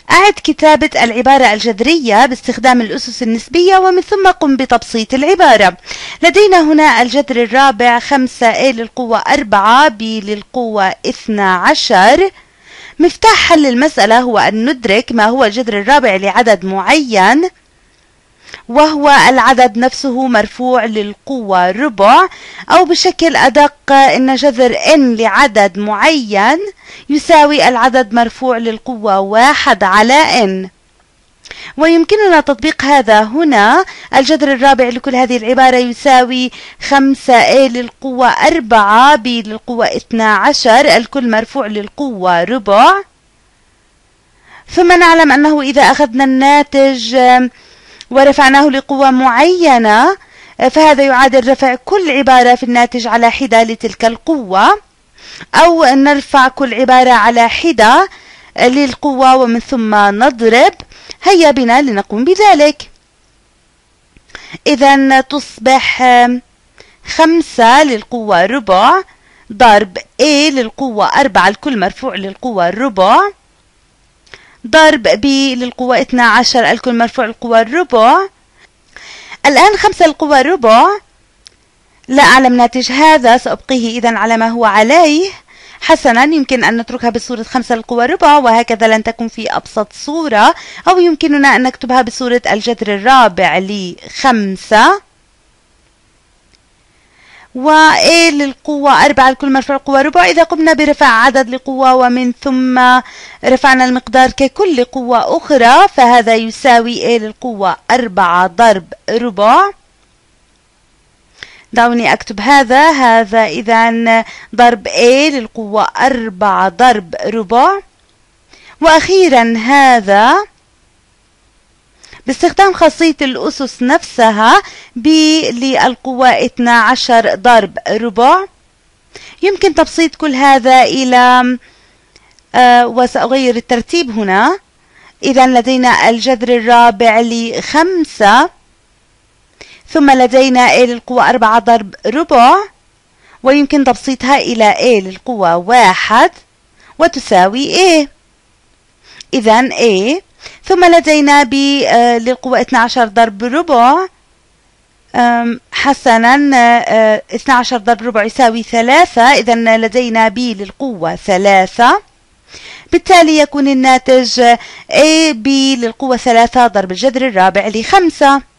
أعد كتابة العبارة الجذرية باستخدام الأسس النسبية ومن ثم قم بتبسيط العبارة. لدينا هنا الجذر الرابع 5a للقوة 4b للقوة 12. مفتاح حل المسألة هو أن ندرك ما هو الجذر الرابع لعدد معين، وهو العدد نفسه مرفوع للقوة ربع، أو بشكل أدق إن جذر n لعدد معين يساوي العدد مرفوع للقوة 1 على n. ويمكننا تطبيق هذا هنا. الجذر الرابع لكل هذه العبارة يساوي 5a للقوة 4b للقوة 12 الكل مرفوع للقوة ربع. ثم نعلم أنه إذا أخذنا الناتج ورفعناه لقوة معينة فهذا يعادل رفع كل عبارة في الناتج على حدة لتلك القوة، أو نرفع كل عبارة على حدة للقوة ومن ثم نضرب. هيا بنا لنقوم بذلك. إذا تصبح 5 للقوة ربع ضرب a للقوة 4 الكل مرفوع للقوة الربع ضرب b للقوة 12 الكل مرفوع للقوة الربع. الآن 5 للقوة ربع لا أعلم ناتج هذا، سأبقيه إذن على ما هو عليه. حسنا، يمكن أن نتركها بصورة 5 للقوة ربع، وهكذا لن تكون في أبسط صورة، أو يمكننا أن نكتبها بصورة الجذر الرابع ل5 و a للقوة 4 الكل مرفوع للقوة ربع. إذا قمنا برفع عدد لقوة ومن ثم رفعنا المقدار ككل قوة أخرى فهذا يساوي a للقوة 4 ضرب ربع. دعوني أكتب هذا إذن ضرب a للقوة 4 ضرب ربع. وأخيرا هذا باستخدام خاصية الأسس نفسها b للقوة 12 ضرب ربع. يمكن تبسيط كل هذا إلى وسأغير الترتيب هنا. إذا لدينا الجذر الرابع ل5 ثم لدينا a للقوة 4 ضرب ربع، ويمكن تبسيطها إلى a للقوة 1 وتساوي a. إذا a ثم لدينا b للقوة 12 ضرب ربع. حسنا، 12 ضرب ربع يساوي 3، إذا لدينا b للقوة 3. بالتالي يكون الناتج a b للقوة 3 ضرب الجذر الرابع ل5.